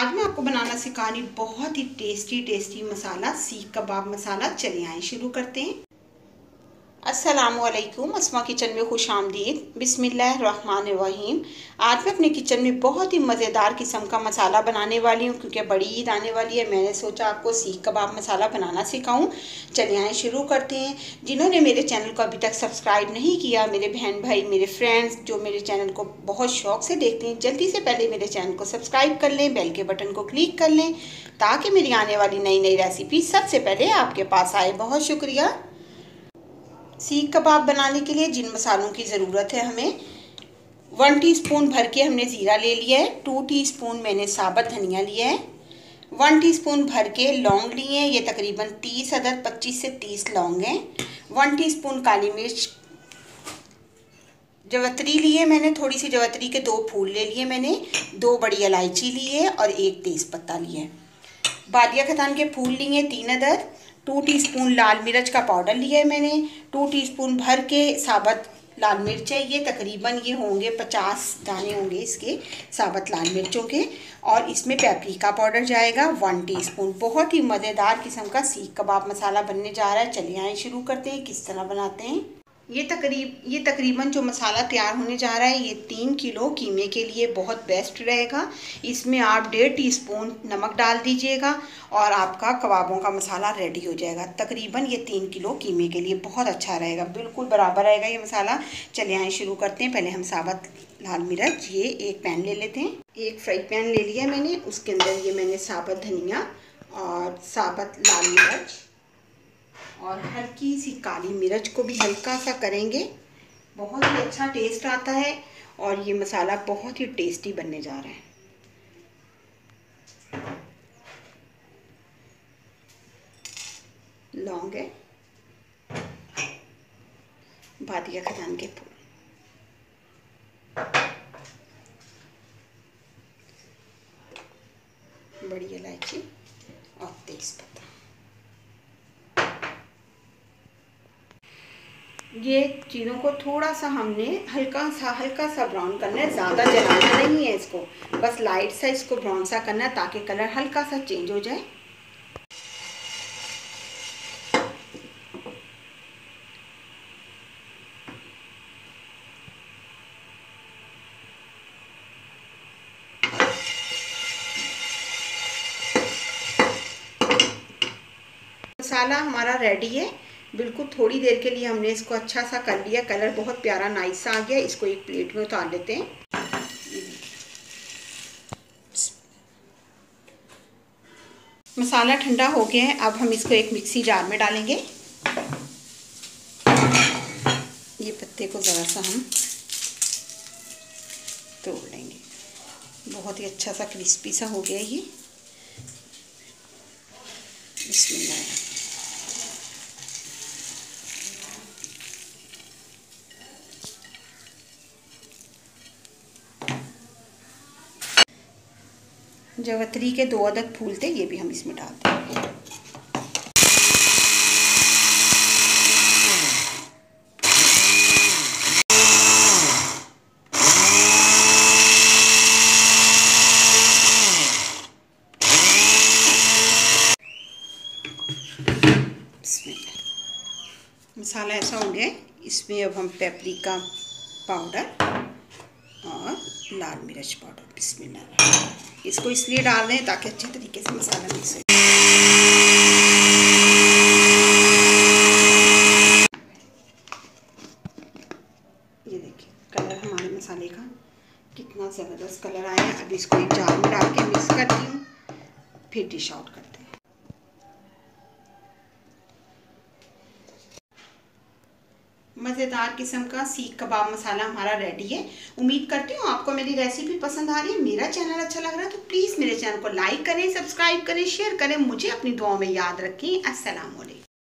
आज मैं आपको बनाना सिखा रही बहुत ही टेस्टी मसाला सीख कबाब मसाला। चलिए आए शुरू करते हैं। अस्सलामुअलैकुम, अस्मा किचन में खुश आमदीद। बिस्मिल्लाहिर्रहमानिर्रहीम। आज मैं अपने किचन में बहुत ही मज़ेदार किस्म का मसाला बनाने वाली हूँ क्योंकि बड़ी ईद आने वाली है। मैंने सोचा आपको सीख कबाब मसाला बनाना सिखाऊं। चलिए आए शुरू करते हैं। जिन्होंने मेरे चैनल को अभी तक सब्सक्राइब नहीं किया, मेरे बहन भाई, मेरे फ्रेंड्स जो मेरे चैनल को बहुत शौक से देखते हैं, जल्दी से पहले मेरे चैनल को सब्सक्राइब कर लें, बेल के बटन को क्लिक कर लें ताकि मेरी आने वाली नई नई रेसिपी सबसे पहले आपके पास आए। बहुत शुक्रिया। सीख कबाब बनाने के लिए जिन मसालों की ज़रूरत है, हमें 1 टीस्पून भर के हमने ज़ीरा ले लिया है। 2 टीस्पून मैंने साबुत धनिया लिया है। 1 टीस्पून भर के लौंग लिए हैं, ये तकरीबन 30 अदद 25 से 30 लौंग हैं। 1 टीस्पून काली मिर्च, जवतरी लिए मैंने, थोड़ी सी जवतरी के 2 फूल ले लिए मैंने, 2 बड़ी इलायची ली है और 1 तेज़पत्ता लिया है। बादिया खतान के फूल लिए 3 अदद। 2 टीस्पून लाल मिर्च का पाउडर लिया है मैंने। 2 टीस्पून भर के साबुत लाल मिर्च है, ये तकरीबन ये होंगे 50 दाने होंगे इसके साबुत लाल मिर्चों के। और इसमें पेपरिका पाउडर जाएगा 1 टीस्पून। बहुत ही मज़ेदार किस्म का सीख कबाब मसाला बनने जा रहा है। चलिए आए शुरू करते हैं किस तरह बनाते हैं। ये तकरीबन जो मसाला तैयार होने जा रहा है ये 3 किलो कीमे के लिए बहुत बेस्ट रहेगा। इसमें आप 1.5 टीस्पून नमक डाल दीजिएगा और आपका कबाबों का मसाला रेडी हो जाएगा। तकरीबन ये 3 किलो कीमे के लिए बहुत अच्छा रहेगा, बिल्कुल बराबर रहेगा ये मसाला। चलिए आए शुरू करते हैं। पहले हम साबुत लाल मिर्च, ये एक पैन ले लेते हैं। एक फ्राई पैन ले लिया मैंने, उसके अंदर ये मैंने साबुत धनिया और साबुत लाल मिर्च और हल्की सी काली मिर्च को भी हल्का सा करेंगे, बहुत ही अच्छा टेस्ट आता है और ये मसाला बहुत ही टेस्टी बनने जा रहा है। लौंग है, बादिया खतान के फूल, बड़ी इलायची और तेज़पत्ता। ये चीज़ों को थोड़ा सा हमने हल्का सा ब्राउन करना है, ज़्यादा जलाना नहीं है इसको, बस लाइट सा इसको ब्राउन सा करना है ताकि कलर हल्का सा चेंज हो जाए। मसाला हमारा रेडी है। बिल्कुल थोड़ी देर के लिए हमने इसको अच्छा सा कर लिया, कलर बहुत प्यारा नाइस सा आ गया। इसको एक प्लेट में उतार लेते हैं। मसाला ठंडा हो गया है, अब हम इसको एक मिक्सी जार में डालेंगे। ये पत्ते को ज़रा सा हम तोड़ लेंगे, बहुत ही अच्छा सा क्रिस्पी सा हो गया ये। बिस्मिल्लाह। जवतरी के 2 अदद फूल थे, ये भी हम इसमें डाल देंगे। मसाला ऐसा हो गया, इसमें अब हम पेपरिका पाउडर और लाल मिर्च पाउडर, बिस्मिल्लाह, इसको इसलिए डाल दें ताकि अच्छे तरीके से मसाला मिक्स हो। ये देखिए कलर हमारे मसाले का कितना ज़बरदस्त कलर आया है। अब इसको एक जार में डाल के मिक्स करती हूँ, फिर डिश आउट करते हैं। मज़ेदार किस्म का सीख कबाब मसाला हमारा रेडी है। उम्मीद करती हूँ आपको मेरी रेसिपी पसंद आ रही है। मेरा चैनल अच्छा लग रहा है तो प्लीज़ मेरे चैनल को लाइक करें, सब्सक्राइब करें, शेयर करें। मुझे अपनी दुआओं में याद रखें। अस्सलाम वालेकुम।